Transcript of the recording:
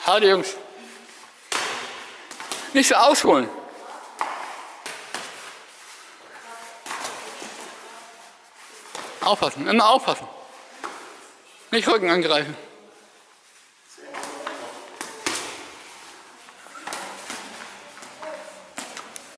Hadi Jungs. Nicht so ausholen. Aufpassen, immer aufpassen. Nicht Rücken angreifen.